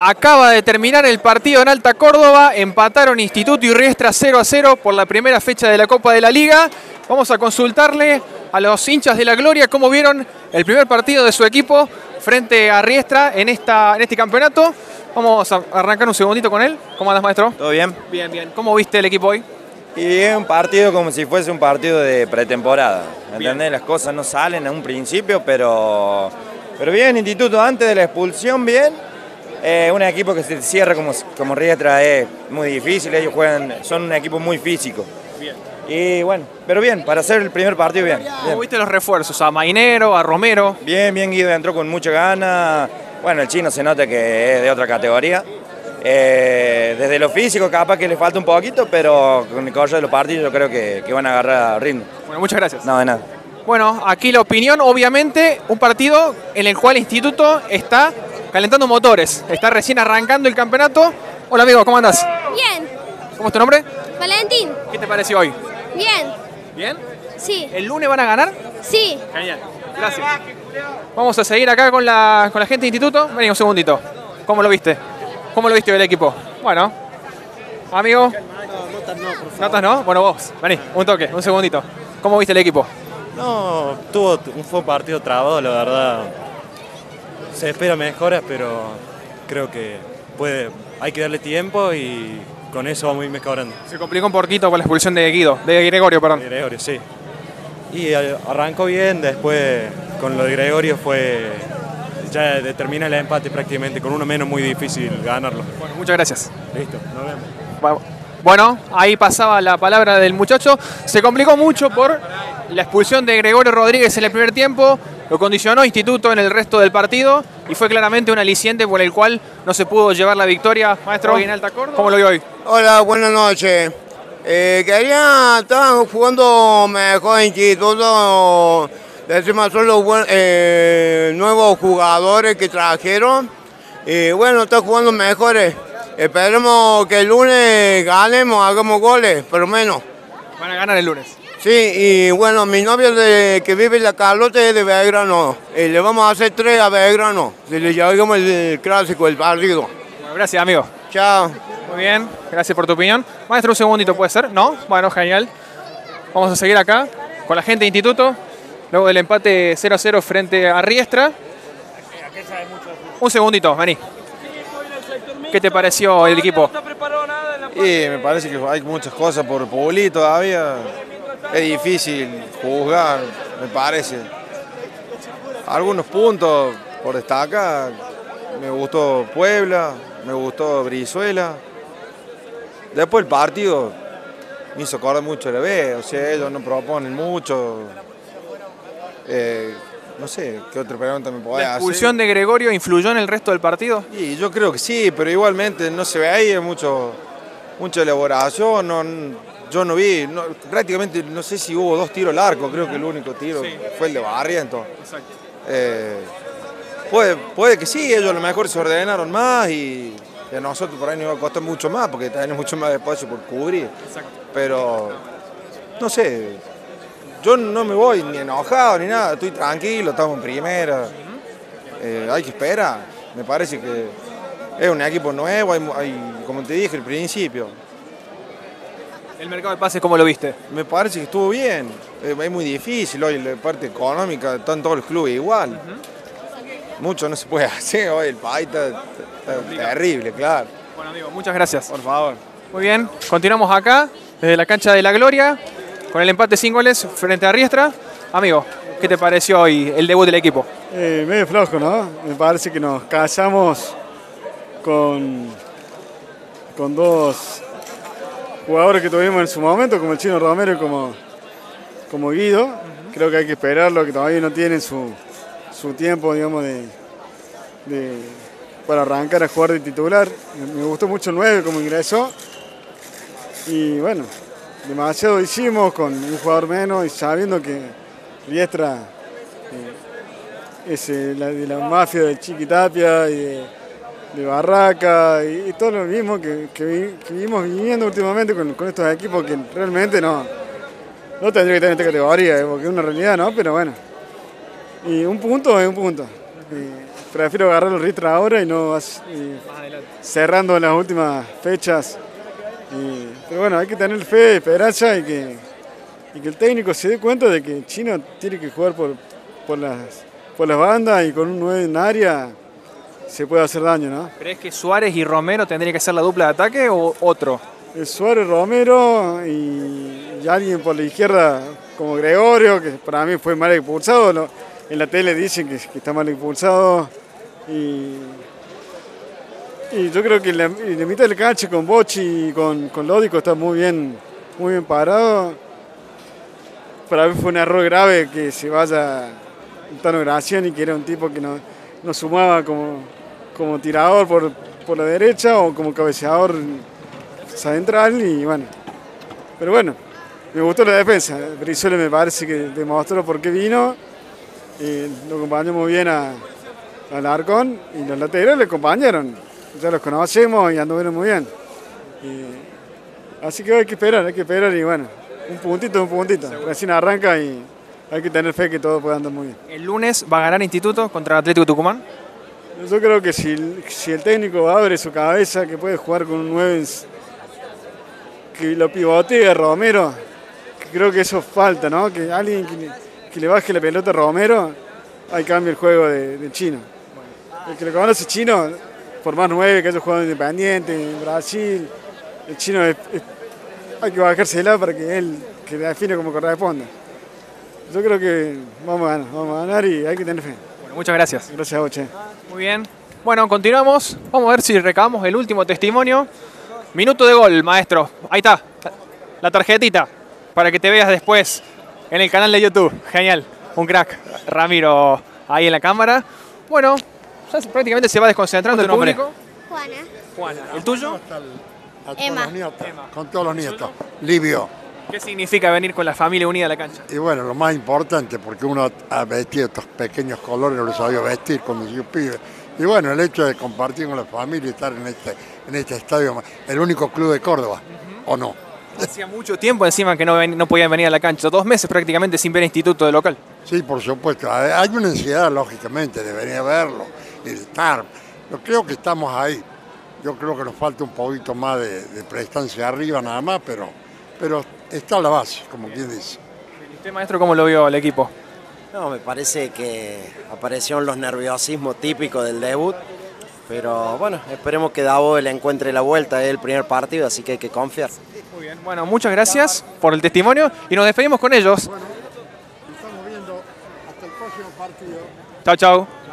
Acaba de terminar el partido en Alta Córdoba, empataron Instituto y Riestra 0-0 por la primera fecha de la Copa de la Liga. Vamos a consultarle a los hinchas de la Gloria cómo vieron el primer partido de su equipo frente a Riestra en este campeonato. Vamos a arrancar un segundito con él. ¿Cómo andas, maestro? ¿Todo bien? Bien, bien. ¿Cómo viste el equipo hoy? Y es un partido como si fuese un partido de pretemporada. ¿Entendés? Las cosas no salen a un principio, pero bien, Instituto antes de la expulsión, bien. Un equipo que se cierra como Riestra es muy difícil, ellos son un equipo muy físico. Bien. Y bueno, pero bien, para hacer el primer partido bien. ¿Cómo viste los refuerzos? A Mainero, a Romero. Bien, Guido entró con mucha gana. Bueno, el chino se nota que es de otra categoría. Desde lo físico capaz que le falta un poquito, pero con el correr de los partidos yo creo que van a agarrar ritmo. Bueno, muchas gracias. No, de nada. Bueno, aquí la opinión, obviamente, un partido en el cual Instituto está calentando motores. Está recién arrancando el campeonato. Hola, amigo, ¿cómo andás? Bien. ¿Cómo es tu nombre? Valentín. ¿Qué te pareció hoy? Bien. ¿Bien? Sí. ¿El lunes van a ganar? Sí. Genial. Gracias. Vamos a seguir acá con la gente de Instituto. Vení un segundito. ¿Cómo lo viste? ¿Cómo lo viste el equipo? Bueno. Amigo. Notas no, por favor. ¿Notas no? Bueno, vos. Vení, un toque, un segundito. ¿Cómo viste el equipo? No, fue un partido trabado, la verdad. Se espera mejoras, pero creo que hay que darle tiempo y con eso vamos a ir mejorando. Se complicó un poquito con la expulsión de Gregorio, perdón. Gregorio, sí. Y arrancó bien, después con lo de Gregorio ya determina el empate prácticamente, con uno menos muy difícil ganarlo. Bueno, muchas gracias. Listo, nos vemos. Bueno, ahí pasaba la palabra del muchacho. Se complicó mucho por la expulsión de Gregorio Rodríguez en el primer tiempo. Lo condicionó Instituto en el resto del partido y fue claramente un aliciente por el cual no se pudo llevar la victoria. Maestro, hoy en Alta Córdoba, ¿cómo lo vio hoy? Hola, buenas noches. Estaban jugando mejor Instituto. Encima son los nuevos jugadores que trajeron. Y bueno, están jugando mejores. Esperemos que el lunes ganemos, hagamos goles, pero menos. Van a ganar el lunes. Sí, y bueno, mi novia que vive en La Carlota es de Belgrano. Le vamos a hacer 3 a Belgrano. Si le llevamos el clásico, el partido. Bueno, gracias, amigo. Chao. Muy bien, gracias por tu opinión. Maestro, un segundito, ¿puede ser? ¿No? Bueno, genial. Vamos a seguir acá con la gente de Instituto. Luego del empate 0-0 frente a Riestra. Un segundito, vení. ¿Qué te pareció el equipo? Y me parece que hay muchas cosas por pulir todavía. Es difícil juzgar, me parece. Algunos puntos por destacar. Me gustó Puebla, me gustó Brizuela. Después el partido me hizo acordar mucho de la B, o sea, ellos no proponen mucho. No sé, ¿qué otra pregunta me podés hacer? ¿La expulsión de Gregorio influyó en el resto del partido? Y yo creo que sí, pero igualmente no se ve ahí mucha elaboración. Yo no vi, prácticamente no sé si hubo 2 tiros al arco, creo que el único tiro fue el de Barrientos. Exacto. Puede que sí, ellos a lo mejor se ordenaron más y a nosotros por ahí nos iba a costar mucho más porque tenemos mucho más espacio por cubrir. Exacto. Pero, no sé, yo no me voy ni enojado ni nada, estoy tranquilo, estamos en primera. Hay que esperar, me parece que es un equipo nuevo, hay, como te dije al principio. ¿El mercado de pases cómo lo viste? Me parece que estuvo bien, es muy difícil hoy la parte económica, están todos los clubes igual. Mucho no se puede hacer hoy, el país está terrible, claro. Bueno, amigo, muchas gracias. Por favor. Muy bien, continuamos acá, desde la cancha de la Gloria, con el empate sin goles frente a Riestra. Amigo, ¿qué te pareció hoy el debut del equipo? Medio flojo, ¿no? Me parece que nos casamos con 2 jugadores que tuvimos en su momento, como el Chino Romero y como Guido. Creo que hay que esperarlo, que todavía no tienen su tiempo, digamos, para arrancar a jugar de titular. Me gustó mucho el 9 como ingresó. Y bueno, demasiado hicimos con un jugador menos y sabiendo que Riestra es de la mafia de Chiquitapia y de Barraca y todo lo mismo que vivimos viviendo últimamente con estos equipos que realmente no tendría que tener esta categoría, porque es una realidad, ¿no? Pero bueno, y un punto es un punto. prefiero agarrar el ritmo ahora y no cerrando las últimas fechas. Pero bueno, hay que tener fe, esperanza y que el técnico se dé cuenta de que Chino tiene que jugar por las bandas y con un 9 en área se puede hacer daño, ¿no? ¿Crees que Suárez y Romero tendría que ser la dupla de ataque o otro? Suárez, Romero y alguien por la izquierda como Gregorio, que para mí fue mal expulsado. En la tele dicen que está mal expulsado. Y yo creo que en la mitad del cancha con Bocci y con Lódico está muy bien parado. Para mí fue un error grave que se vaya Tano Graciani, que era un tipo que no sumaba como tirador por la derecha o como cabeceador central. Y bueno, pero bueno, me gustó la defensa. Brizuela me parece que demostró por qué vino. Lo acompañó muy bien al Arcón y los laterales le acompañaron. Ya los conocemos y anduvieron muy bien. Así que hay que esperar y bueno, un puntito. Recién arranca y hay que tener fe que todo pueda andar muy bien. ¿El lunes va a ganar Instituto contra el Atlético Tucumán? Yo creo que si el técnico abre su cabeza, que puede jugar con un 9, que lo pivotea Romero, que creo que eso falta, ¿no? Que alguien que le baje la pelota a Romero, ahí cambia el juego de Chino. El que lo conoce Chino, por más 9 que haya jugado en Independiente, en Brasil, el Chino hay que bajársela para que él que define como corresponde. Yo creo que vamos a ganar y hay que tener fe. Bueno, muchas gracias. Gracias a vos, che. Muy bien. Bueno, continuamos. Vamos a ver si recabamos el último testimonio. Minuto de gol, maestro. Ahí está, la tarjetita, para que te veas después en el canal de YouTube. Genial, un crack. Ramiro ahí en la cámara. Bueno, ya prácticamente se va desconcentrando el público. Juana. ¿El tuyo? Emma. Con todos los nietos. Livio. ¿Qué significa venir con la familia unida a la cancha? Y bueno, lo más importante, porque uno ha vestido estos pequeños colores, no los sabía vestir cuando yo pibe. Y bueno, el hecho de compartir con la familia y estar en este estadio, el único club de Córdoba, ¿o no? Hacía mucho tiempo encima que no podían venir a la cancha, 2 meses prácticamente sin ver Instituto de local. Sí, por supuesto. Hay una ansiedad, lógicamente, de venir a verlo y de estar. Yo creo que estamos ahí. Yo creo que nos falta un poquito más de prestancia arriba nada más, pero está la base, como quien dice. ¿Y usted, maestro, cómo lo vio el equipo? No, me parece que aparecieron los nerviosismos típicos del debut, pero bueno, esperemos que Davo le encuentre la vuelta, es el primer partido, así que hay que confiar. Muy bien, bueno, muchas gracias por el testimonio y nos despedimos con ellos. Bueno, estamos viendo hasta el próximo partido. Chao, chao.